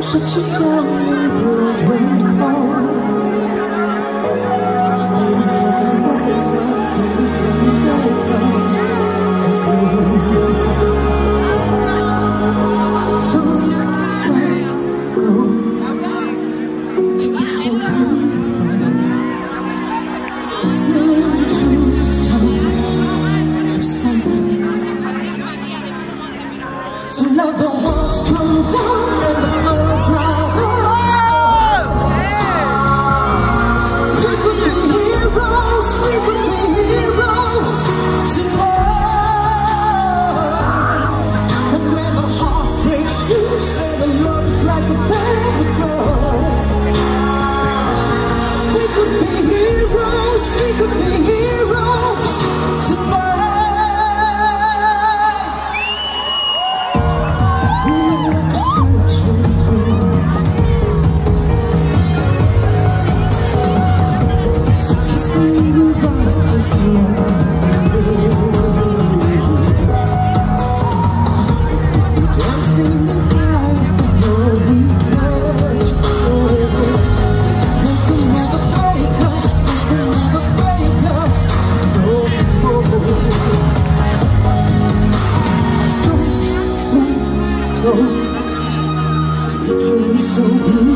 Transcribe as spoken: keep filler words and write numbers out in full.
shut you down when the blood went cold. Baby, can you wake up? Baby, can you wake up? So let go. You're so beautiful. Listening to the sound of something. So let the walls come down and the colors light up. We could be heroes, we could be heroes tonight. And when the heart breaks loose and the love's like a banner, we could be heroes, we could be heroes tonight. You're so beautiful.